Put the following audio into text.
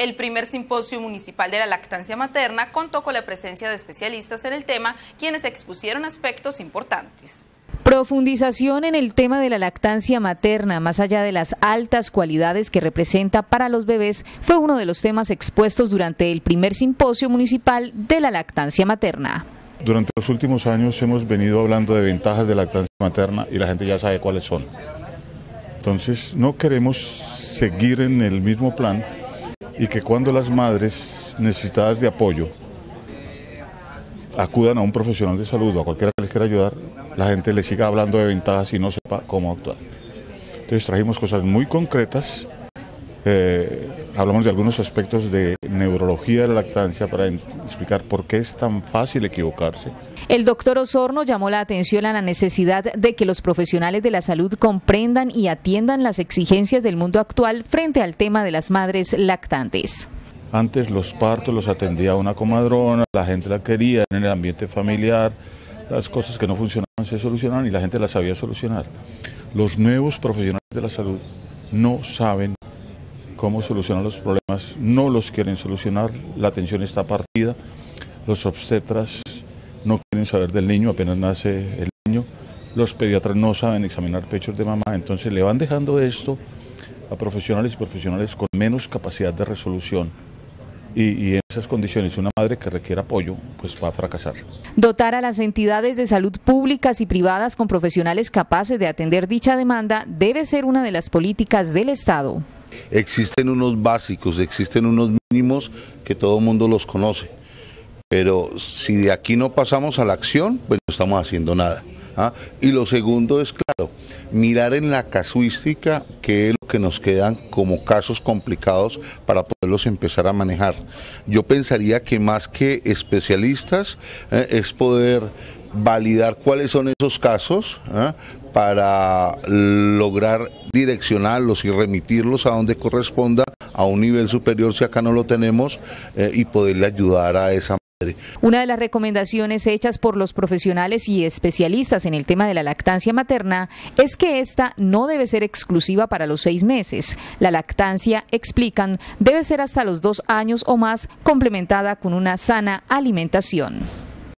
El primer simposio municipal de la lactancia materna contó con la presencia de especialistas en el tema, quienes expusieron aspectos importantes. Profundización en el tema de la lactancia materna, más allá de las altas cualidades que representa para los bebés, fue uno de los temas expuestos durante el primer simposio municipal de la lactancia materna. Durante los últimos años hemos venido hablando de ventajas de la lactancia materna y la gente ya sabe cuáles son. Entonces no queremos seguir en el mismo plan y que cuando las madres necesitadas de apoyo acudan a un profesional de salud o a cualquiera que les quiera ayudar, la gente les siga hablando de ventajas y no sepa cómo actuar. Entonces trajimos cosas muy concretas, hablamos de algunos aspectos de neurología de la lactancia para explicar por qué es tan fácil equivocarse. El doctor Osorno llamó la atención a la necesidad de que los profesionales de la salud comprendan y atiendan las exigencias del mundo actual frente al tema de las madres lactantes. Antes los partos los atendía una comadrona, la gente la quería en el ambiente familiar, las cosas que no funcionaban se solucionaban y la gente las sabía solucionar. Los nuevos profesionales de la salud no saben cómo solucionar los problemas, no los quieren solucionar, la atención está partida, los obstetras no quieren saber del niño, apenas nace el niño, los pediatras no saben examinar pechos de mamá, entonces le van dejando esto a profesionales y profesionales con menos capacidad de resolución. Y en esas condiciones una madre que requiere apoyo pues va a fracasar. Dotar a las entidades de salud públicas y privadas con profesionales capaces de atender dicha demanda debe ser una de las políticas del Estado. Existen unos básicos, existen unos mínimos que todo el mundo los conoce, pero si de aquí no pasamos a la acción, pues no estamos haciendo nada. Y lo segundo es, claro, mirar en la casuística qué es lo que nos quedan como casos complicados para poderlos empezar a manejar. Yo pensaría que más que especialistas es poder validar cuáles son esos casos para lograr direccionarlos y remitirlos a donde corresponda, a un nivel superior si acá no lo tenemos, y poderle ayudar a esa. Una de las recomendaciones hechas por los profesionales y especialistas en el tema de la lactancia materna es que esta no debe ser exclusiva para los 6 meses. La lactancia, explican, debe ser hasta los 2 años o más, complementada con una sana alimentación.